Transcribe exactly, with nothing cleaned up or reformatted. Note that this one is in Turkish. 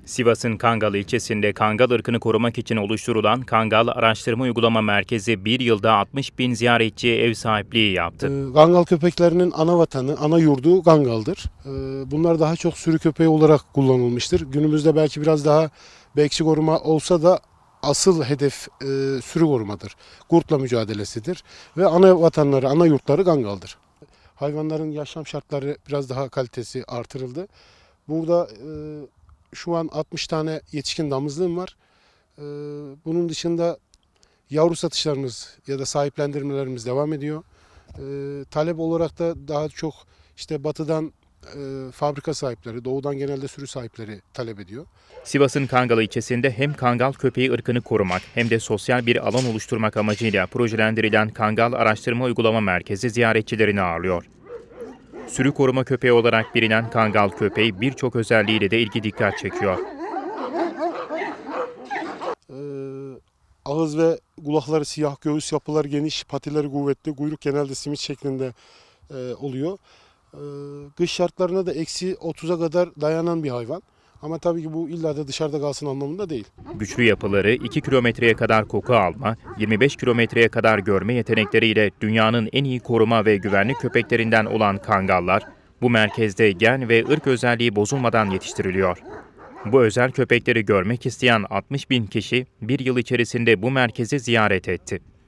Sivas'ın Kangal ilçesinde Kangal ırkını korumak için oluşturulan Kangal Araştırma Uygulama Merkezi bir yılda altmış bin ziyaretçiye ev sahipliği yaptı. Ee, Kangal köpeklerinin ana vatanı, ana yurdu Kangal'dır. Ee, Bunlar daha çok sürü köpeği olarak kullanılmıştır. Günümüzde belki biraz daha bekçi koruma olsa da asıl hedef e, sürü korumadır. Kurtla mücadelesidir ve ana vatanları, ana yurtları Kangal'dır. Hayvanların yaşam şartları biraz daha kalitesi artırıldı. Burada e, şu an altmış tane yetişkin damızlığım var. E, bunun dışında yavru satışlarımız ya da sahiplendirmelerimiz devam ediyor. E, talep olarak da daha çok işte batıdan e, fabrika sahipleri, doğudan genelde sürü sahipleri talep ediyor. Sivas'ın Kangal ilçesinde hem Kangal köpeği ırkını korumak hem de sosyal bir alan oluşturmak amacıyla projelendirilen Kangal Araştırma Uygulama Merkezi ziyaretçilerini ağırlıyor. Sürü koruma köpeği olarak bilinen Kangal köpeği birçok özelliğiyle de ilgi dikkat çekiyor. Ee, Ağız ve kulakları siyah, göğüs yapıları geniş, patileri kuvvetli, kuyruk genelde simit şeklinde e, oluyor. Ee, kış şartlarına da eksi otuza kadar dayanan bir hayvan. Ama tabii ki bu illa da dışarıda kalsın anlamında değil. Güçlü yapıları, iki kilometreye kadar koku alma, yirmi beş kilometreye kadar görme yetenekleriyle dünyanın en iyi koruma ve güvenlik köpeklerinden olan Kangallar, bu merkezde gen ve ırk özelliği bozulmadan yetiştiriliyor. Bu özel köpekleri görmek isteyen altmış bin kişi bir yıl içerisinde bu merkezi ziyaret etti.